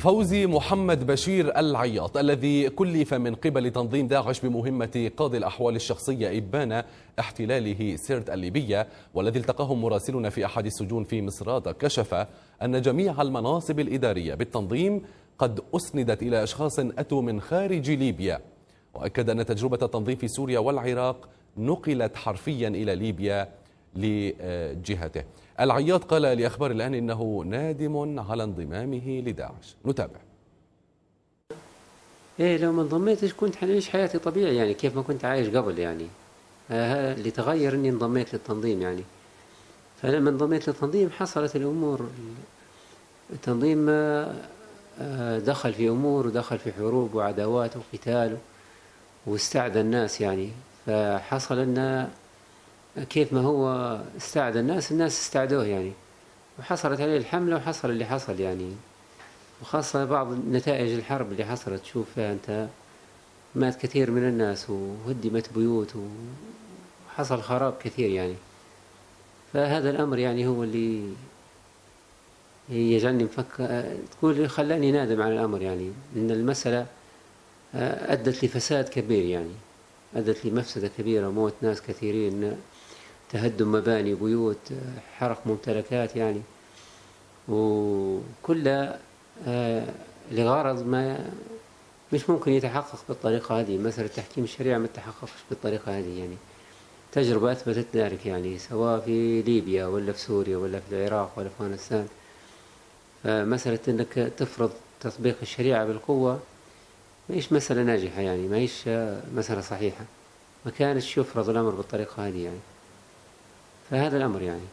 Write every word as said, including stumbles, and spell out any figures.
فوزي محمد بشير العياط الذي كلف من قبل تنظيم داعش بمهمة قاضي الأحوال الشخصية إبان احتلاله سرت الليبية، والذي التقاه مراسلنا في أحد السجون في مصراتة، كشف أن جميع المناصب الإدارية بالتنظيم قد أسندت إلى أشخاص أتوا من خارج ليبيا، وأكد أن تجربة التنظيم في سوريا والعراق نقلت حرفيا إلى ليبيا لجهته. العياط قال لأخبار الآن إنه نادم على انضمامه لداعش. نتابع. إيه لو ما انضميتش كنت حنعيش حياتي طبيعي يعني كيف ما كنت عايش قبل يعني. آه اللي تغير إني انضميت للتنظيم يعني. فلما انضميت للتنظيم حصلت الأمور. التنظيم آه دخل في أمور ودخل في حروب وعداوات وقتال واستعدى الناس يعني. فحصل أن كيف ما هو استعدى الناس الناس استعدوه يعني، وحصلت عليه الحملة وحصل اللي حصل يعني. وخاصة بعض نتائج الحرب اللي حصلت، تشوف فيها أنت مات كثير من الناس وهدمت بيوت وحصل خراب كثير يعني. فهذا الأمر يعني هو اللي يجعلني مفكر، تقول خلاني نادم على الأمر يعني، إن المسألة أدت لفساد كبير يعني، أدت لمفسدة كبيرة، موت ناس كثيرين، تهدم مباني، بيوت، حرق ممتلكات يعني، وكلها لغرض ما مش ممكن يتحقق بالطريقة هذه. مسألة تحكيم الشريعة ما تتحققش بالطريقة هذه يعني. تجربة أثبتت ذلك يعني، سواء في ليبيا ولا في سوريا ولا في العراق ولا في أفغانستان. فمسألة أنك تفرض تطبيق الشريعة بالقوة ما هيش مسألة ناجحة يعني، ما هيش مسألة صحيحة، ما كانش يفرض الأمر بالطريقة هذه يعني. فهذا الأمر يعني.